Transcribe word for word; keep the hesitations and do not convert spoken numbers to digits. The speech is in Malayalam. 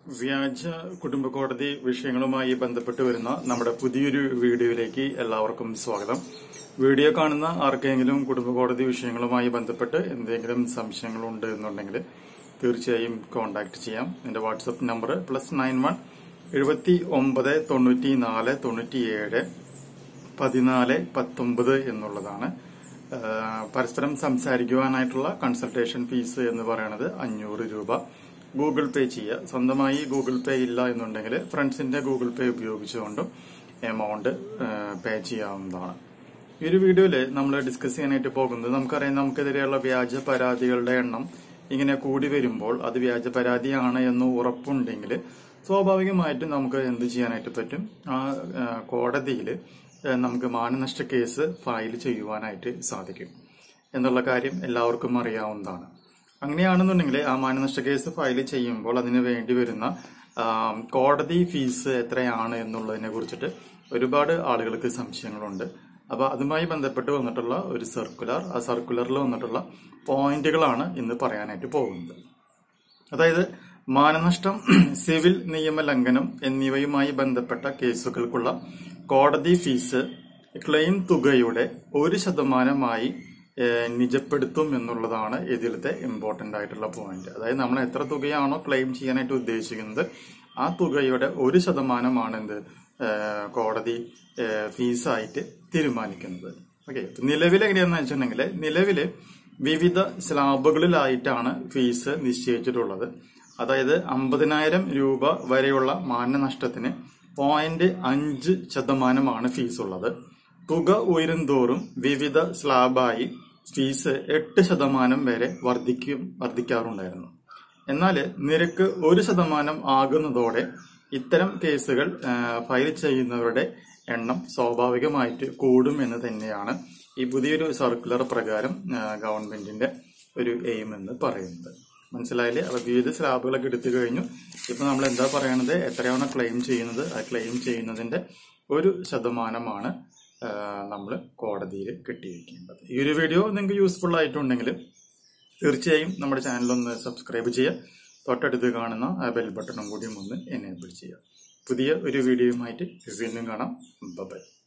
വ്യാജ കുടുംബ കോടതി വിഷയങ്ങളുമായി ബന്ധപ്പെട്ട് വരുന്ന നമ്മുടെ പുതിയൊരു വീഡിയോയിലേക്ക് എല്ലാവർക്കും സ്വാഗതം. വീഡിയോ കാണുന്ന ആർക്കെങ്കിലും കുടുംബ കോടതി വിഷയങ്ങളുമായി ബന്ധപ്പെട്ട് എന്തെങ്കിലും സംശയങ്ങളുണ്ട് എന്നുണ്ടെങ്കിൽ തീർച്ചയായും കോൺടാക്ട് ചെയ്യാം. എന്റെ WhatsApp number plus nine one എഴുപത്തി ഒമ്പത് തൊണ്ണൂറ്റി നാല് തൊണ്ണൂറ്റിയേഴ് പതിനാല് പത്തൊമ്പത് എന്നുള്ളതാണ്. പരസ്പരം സംസാരിക്കുവാനായിട്ടുള്ള കൺസൾട്ടേഷൻ ഫീസ് എന്ന് പറയുന്നത് അഞ്ഞൂറ് രൂപ. ഗൂഗിൾ പേ ചെയ്യുക. സ്വന്തമായി ഗൂഗിൾ പേ ഇല്ല എന്നുണ്ടെങ്കിൽ ഫ്രണ്ട്സിന്റെ ഗൂഗിൾ പേ ഉപയോഗിച്ചുകൊണ്ടും എമൗണ്ട് പേ ചെയ്യാവുന്നതാണ്. ഈ ഒരു വീഡിയോയില് നമ്മൾ ഡിസ്കസ് ചെയ്യാനായിട്ട് പോകുന്നത്, നമുക്കറിയാം നമുക്കെതിരെയുള്ള വ്യാജ പരാതികളുടെ എണ്ണം ഇങ്ങനെ കൂടി വരുമ്പോൾ അത് വ്യാജ പരാതിയാണ് എന്ന് ഉറപ്പുണ്ടെങ്കിൽ സ്വാഭാവികമായിട്ടും നമുക്ക് എന്ത് ചെയ്യാനായിട്ട് പറ്റും, ആ കോടതിയിൽ നമുക്ക് മാനനഷ്ട കേസ് ഫയൽ ചെയ്യുവാനായിട്ട് സാധിക്കും എന്നുള്ള കാര്യം എല്ലാവർക്കും അറിയാവുന്നതാണ്. അങ്ങനെയാണെന്നുണ്ടെങ്കിൽ ആ മാനനഷ്ട കേസ് ഫയൽ ചെയ്യുമ്പോൾ അതിന് വേണ്ടി വരുന്ന കോടതി ഫീസ് എത്രയാണ് എന്നുള്ളതിനെ കുറിച്ചിട്ട് ഒരുപാട് ആളുകൾക്ക് സംശയങ്ങളുണ്ട്. അപ്പൊ അതുമായി ബന്ധപ്പെട്ട് വന്നിട്ടുള്ള ഒരു സർക്കുലർ, ആ സർക്കുലറിൽ വന്നിട്ടുള്ള പോയിന്റുകളാണ് ഇന്ന് പറയാനായിട്ട് പോകുന്നത്. അതായത് മാനനഷ്ടം, സിവിൽ നിയമലംഘനം എന്നിവയുമായി ബന്ധപ്പെട്ട കേസുകൾക്കുള്ള കോടതി ഫീസ് ക്ലെയിം തുകയുടെ ഒരു ശതമാനമായി നിജപ്പെടുത്തും എന്നുള്ളതാണ് ഇതിലത്തെ ഇമ്പോർട്ടന്റ് ആയിട്ടുള്ള പോയിന്റ്. അതായത് നമ്മൾ എത്ര തുകയാണോ ക്ലെയിം ചെയ്യാനായിട്ട് ഉദ്ദേശിക്കുന്നത് ആ തുകയുടെ ഒരു ശതമാനമാണ് എന്ത് കോടതി ഫീസായിട്ട് തീരുമാനിക്കുന്നത്. ഓക്കെ, നിലവിൽ എങ്ങനെയാണെന്ന് വെച്ചിട്ടുണ്ടെങ്കിൽ നിലവില് വിവിധ സ്ലാബുകളിലായിട്ടാണ് ഫീസ് നിശ്ചയിച്ചിട്ടുള്ളത്. അതായത് അമ്പതിനായിരം രൂപ വരെയുള്ള മാനനഷ്ടത്തിന് പോയിന്റ് അഞ്ച് ശതമാനമാണ് ഫീസ് ഉള്ളത്. തുക ഉയരുന്തോറും വിവിധ സ്ലാബായി ഫീസ് എട്ട് ശതമാനം വരെ വർദ്ധിക്കും വർദ്ധിക്കാറുണ്ടായിരുന്നു. എന്നാൽ നിരക്ക് ഒരു ശതമാനം ആകുന്നതോടെ ഇത്തരം കേസുകൾ ഫയൽ ചെയ്യുന്നവരുടെ എണ്ണം സ്വാഭാവികമായിട്ട് കൂടും എന്ന് തന്നെയാണ് ഈ പുതിയൊരു സർക്കുലർ പ്രകാരം ഗവൺമെന്റിന്റെ ഒരു എയിം എന്ന് പറയുന്നത്. മനസ്സിലായില്ലേ? അപ്പൊ വിവിധ സ്ലാബുകളൊക്കെ എടുത്തു കഴിഞ്ഞു. ഇപ്പൊ നമ്മൾ എന്താ പറയണത്, എത്രയാണോ ക്ലെയിം ചെയ്യുന്നത് ആ ക്ലെയിം ചെയ്യുന്നതിന്റെ ഒരു ശതമാനമാണ് നമ്മൾ കോടതിയിൽ കെട്ടിവെക്കേണ്ടത്. ഈ ഒരു വീഡിയോ നിങ്ങൾക്ക് യൂസ്ഫുൾ ആയിട്ടുണ്ടെങ്കിൽ തീർച്ചയായും നമ്മുടെ ചാനൽ ഒന്ന് സബ്സ്ക്രൈബ് ചെയ്യുക. തൊട്ടടുത്ത് കാണുന്ന ആ ബെൽ ബട്ടണും കൂടിയും ഒന്ന് എനേബിൾ ചെയ്യുക. പുതിയ ഒരു വീഡിയോയുമായിട്ട് വീണ്ടും കാണാം. ബൈ.